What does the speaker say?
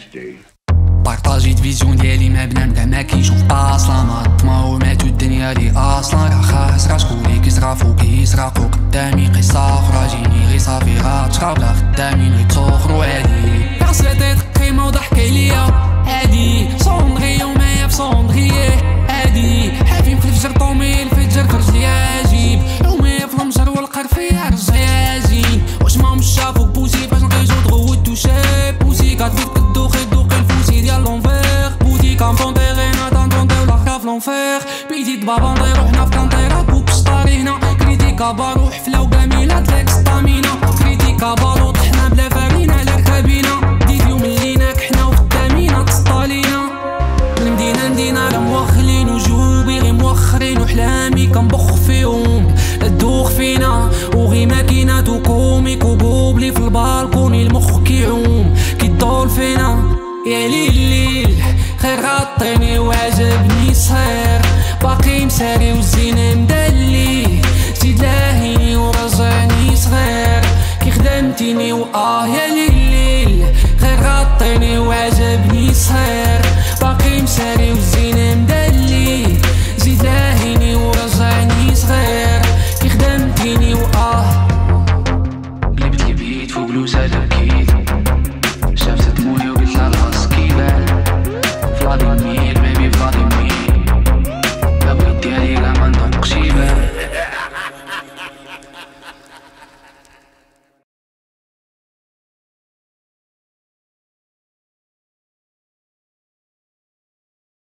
بارطاجيت فيزيون ديالي مع بنادم ما كيشوف باصلا ما طمعو ماتو الدنيا لي اصلا راه خاسرة شكون لي كيصرافو كيسرقو قدامي قصة اخرى جيني غي صافي غاتشرب لا خدامين غيتسخرو عادي عصيتي قيمة وضحك عليا عادي صوندغيو معايا في صوندغيه عادي حافين في الفجر طومي الفجر خرج لي عجيب يوميا في المجر والقرفية رجع يازين واش ماهم شافوك بوسي باش نقيسو تغوت وشاب بوسي كاتفيت كدوخي الفوسي ديال لونفير بوتي كامبونتيغينا تنطونطيو لاخرا في لونفير بيتي دبابا نطيرو حنا في كانطيرا بوك شطاري هنا كريتيكا بارو حفلة وكاميلة تلاك ستامينا كريتيكا بارو طحنا بلا فارينا على ركابينا ديفيو مليناك حنا وفي التامينة تسطالينا المدينة ندينا راه موخلين وجوبي غي موخرين وحلامي كنبخ فيهم الدوخ فينا وغي ماكينات وكوميك وبوبلي في البالكوني المخ كيعوم كيدور فينا يا ليل خير غطيني وعجبني صهير باقي مساري